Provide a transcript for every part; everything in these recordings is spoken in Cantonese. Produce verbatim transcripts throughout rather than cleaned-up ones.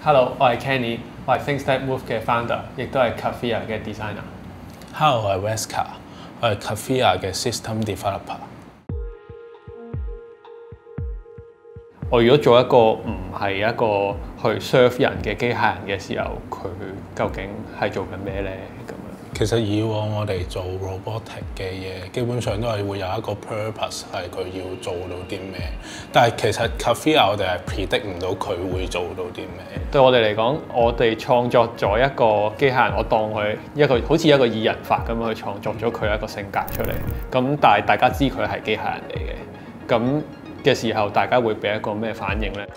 Hello，我係 Kenny，我係 ThinkStep Move 嘅 founder，亦都係 Cafia 嘅 designer。 Hello，我係 Wesker，我係 Cafia 嘅 system developer。 我如果做一個唔係一個去 serve 人嘅機械人嘅時候，佢究竟係做緊咩咧？咁樣其實以往我哋做 robotic 嘅嘢，基本上都係會有一個 purpose 係佢要做到啲咩。但係其實 Cafia 我哋係 predict 唔到佢會做到啲咩。 對我哋嚟講，我哋創作咗一個機械人，我當佢一個好似一個擬人法咁樣去創作咗佢一個性格出嚟。咁但係大家知佢係機械人嚟嘅，咁嘅時候，大家會俾一個咩反應咧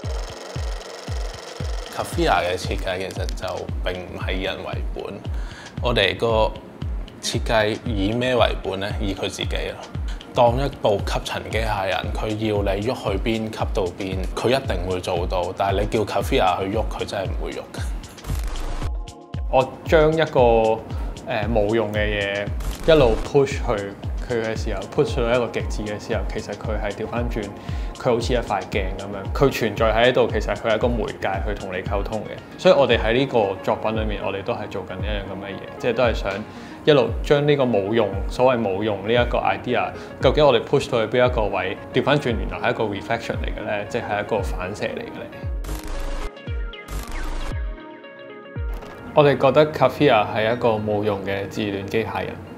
Cafia 嘅設計其實就並唔係以人為本，我哋個設計以咩為本咧？以佢自己咯。當一部吸塵機械人，佢要你喐去邊吸到邊，佢一定會做到。但係你叫 Cafia 去喐，佢真係唔會喐嘅。 我將一個誒冇、呃、用嘅嘢一路 push 去佢嘅時候 push 到一個極致嘅時候，其實佢係調翻轉，佢好似一塊鏡咁樣，佢存在喺度，其實佢係一個媒介去同你溝通嘅。所以我哋喺呢個作品裏面，我哋都係做緊一樣咁嘅嘢，即係都係想一路將呢個冇用，所謂冇用呢一個 idea， 究竟我哋 push 到去邊一個位，調翻轉原來係一個 reflection 嚟嘅咧，即係一個反射嚟嘅咧。我哋覺得 Cafia 係一個冇用嘅自戀機械人。